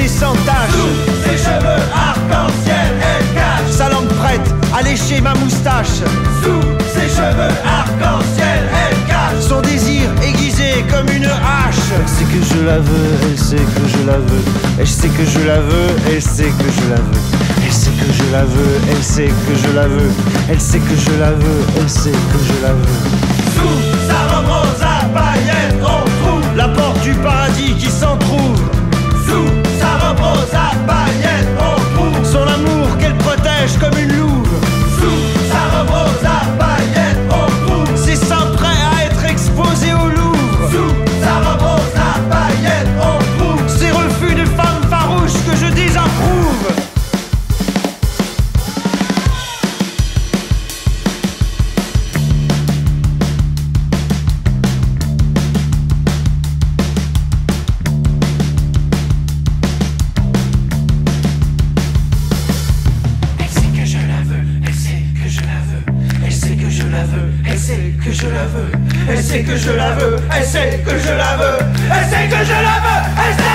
et sans tache. Sous ses cheveux arc-en-ciel, elle cache Sa langue prête à lécher ma moustache. Sous ses cheveux arc-en-ciel, elle cache Son désir aiguisé comme une hache. Elle sait que je la veux, elle sait que je la veux. Elle sait que je la veux, elle sait que je la veux. Elle sait que je la veux, elle sait que je la veux. Elle sait que je la veux, elle sait que je la veux. Sous sa robe rose à paillettes, on trouve La porte du paradis qui s'entrouvre. Sous sa robe rose à paillettes, on trouve Son amour qu'elle protège comme une louve. Sous sa robe rose à paillettes, on trouve Ses seins prêts à être exposés au Louvre. Sous sa robe rose à paillettes, on trouve Ses refus de femmes farouches que je désapprouve. Elle sait que je la veux, elle sait que je la veux, elle sait que je la veux, elle sait que je la veux, elle sait que je la veux, elle sait que je la veux, elle sait que je la veux, elle sait